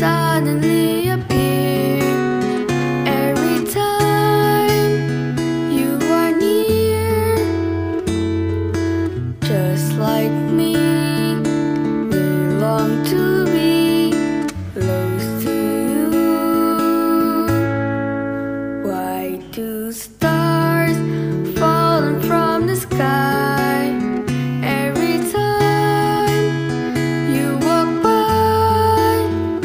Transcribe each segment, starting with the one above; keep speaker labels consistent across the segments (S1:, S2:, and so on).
S1: suddenly appear every time you are near. Just like me, we long to be close to you. Why do stars falling from the sky every time you walk by?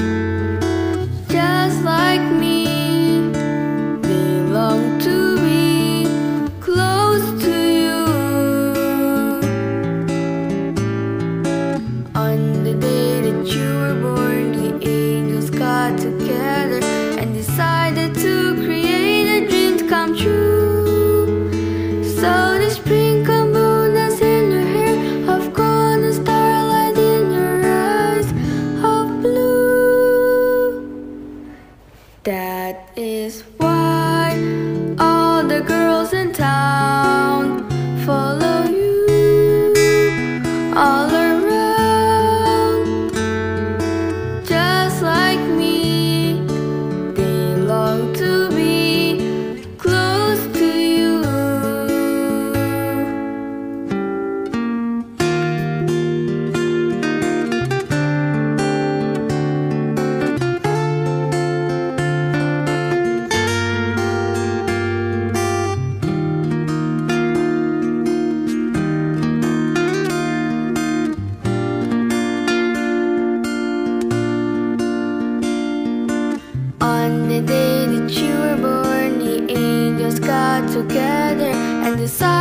S1: Just like me, they long to be close to you. On the day that you were born, the angels got together and decided to create a dream to come true. So the sprinkle moon that's in your hair of gold and starlight in your eyes of blue. That is why all the girls in town follow you all around. Just like me, they long to be close to you. On the day that you were born, the angels got together and decided